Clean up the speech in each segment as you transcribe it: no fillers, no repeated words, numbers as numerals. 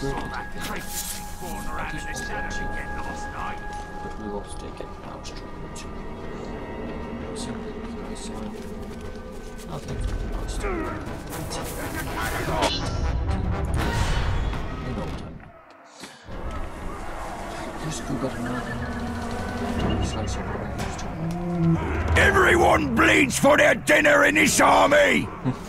But we will take it now straight to simply because nothing for the most you know what time. Just go get another slice of what I used to. Everyone bleeds for their dinner in this army!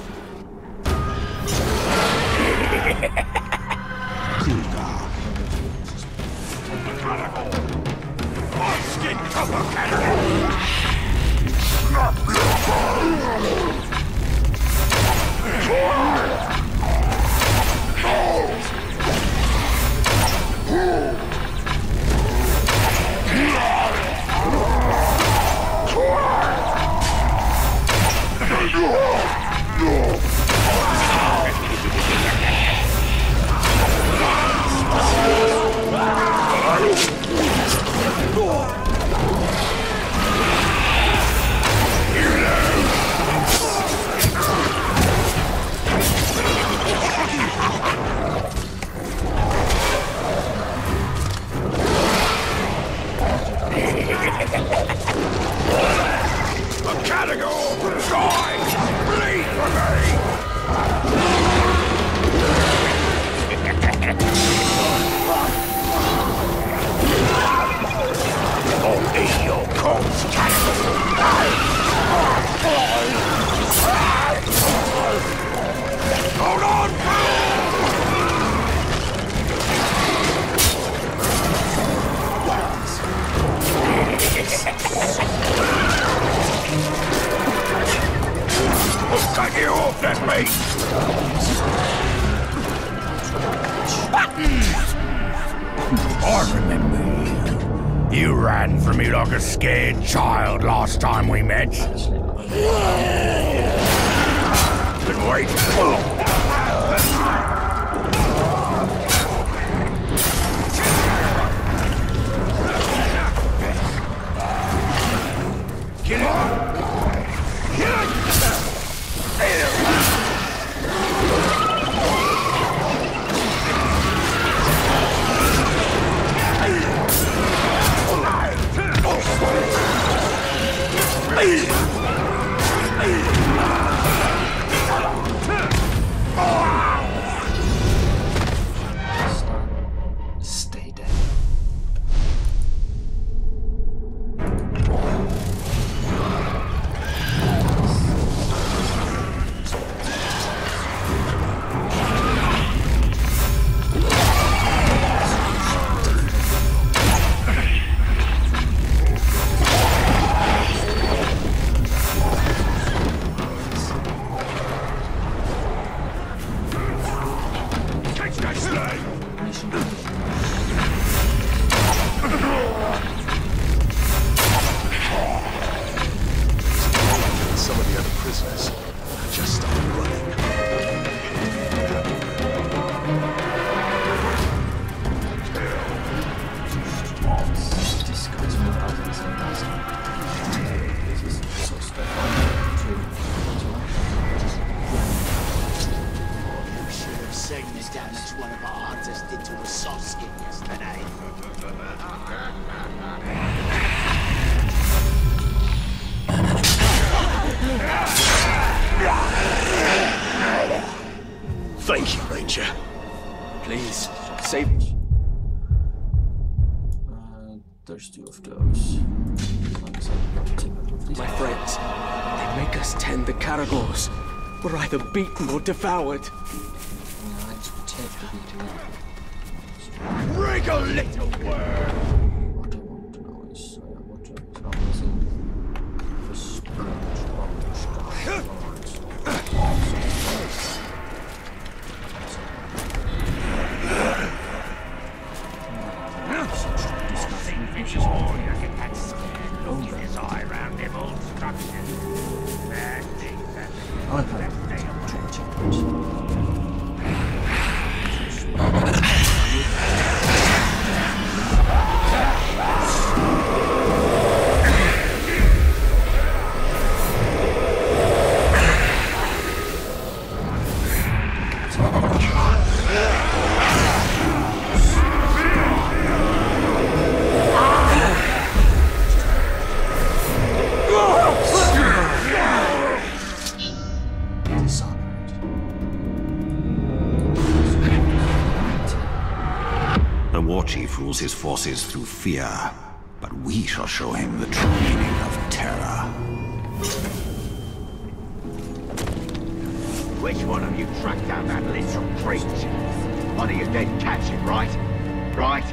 Skin cover cannon! Hold on! I'll cut you off, that's me! I remember you. You ran from me like a scared child last time we met. Been waiting. Kill it! Kill it! Stay dead. Some of the other prisoners just started running. This guy's more others and doesn't. This is so You should have seen the damage one of our hunters did to a soft skin yesterday. Thank you, Ranger. Please, save me. There's two of those. My friends, they make us tend the caragors. We're either beaten or devoured. Let's take the beating. Rig a little word! What I want to know is what is not missing. The sponge his eye round them old structures. Bad things that Warchief rules his forces through fear, but we shall show him the true meaning of terror. Which one of you tracked down that little creature? One of you didn't catch it, right? Right?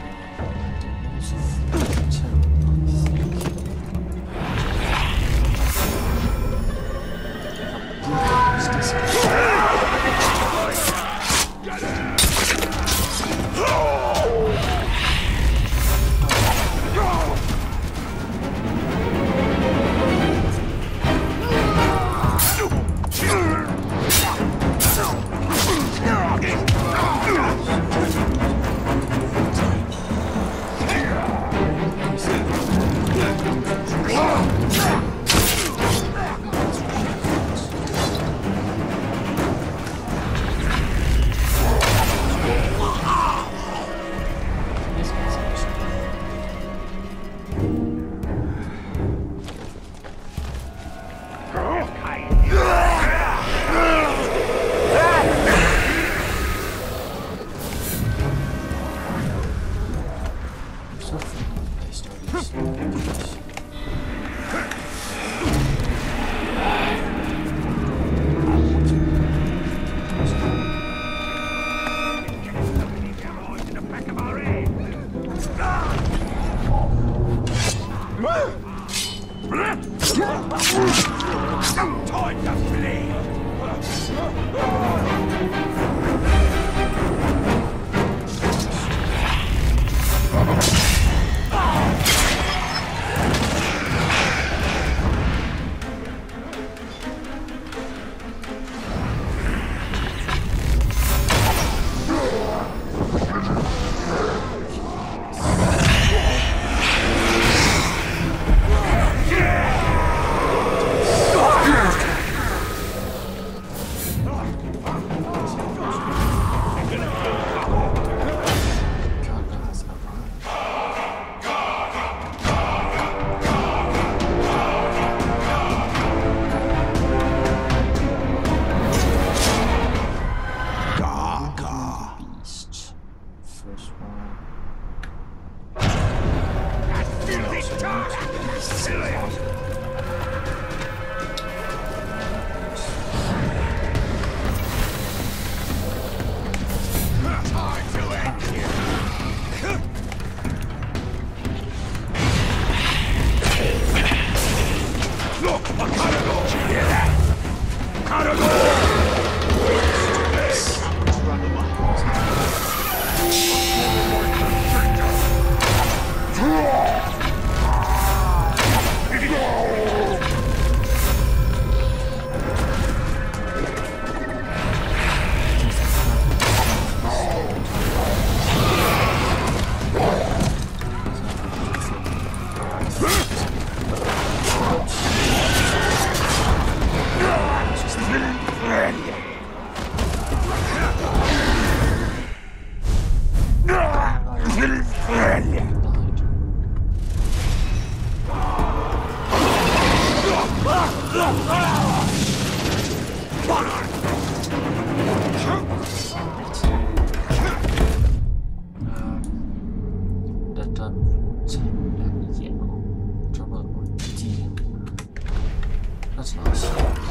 That's nice.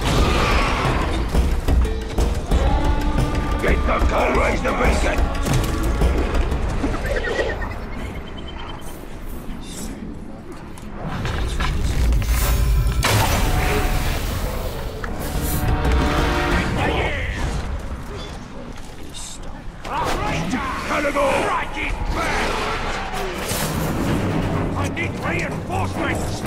Get the car, raise the beacon! I need reinforcements!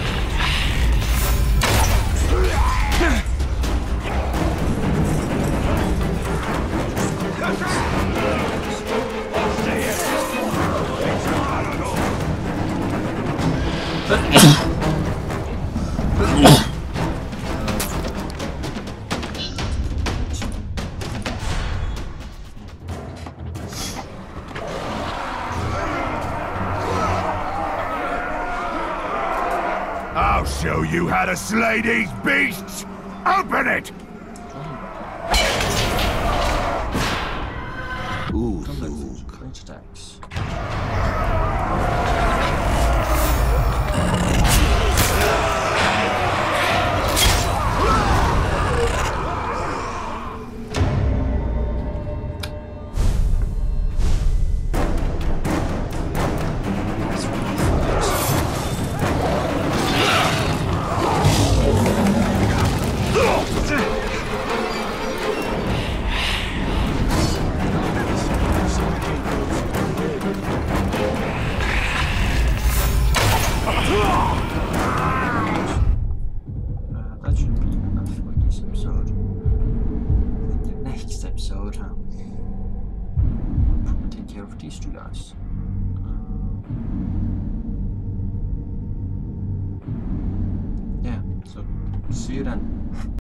I'll show you how to slay these beasts! Open it! Ooh, range attacks. That should be enough for this episode. The next episode, we'll probably take care of these two guys. Yeah, so see you then.